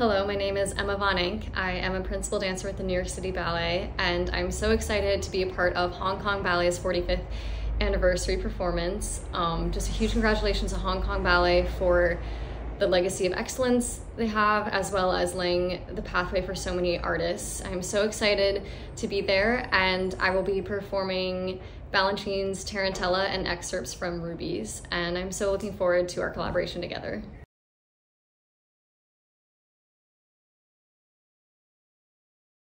Hello, my name is Emma Von Enck. I am a principal dancer with the New York City Ballet, and I'm so excited to be a part of Hong Kong Ballet's 45th anniversary performance. Just a huge congratulations to Hong Kong Ballet for the legacy of excellence they have, as well as laying the pathway for so many artists. I'm so excited to be there, and I will be performing Balanchine's Tarantella and excerpts from Rubies, and I'm so looking forward to our collaboration together.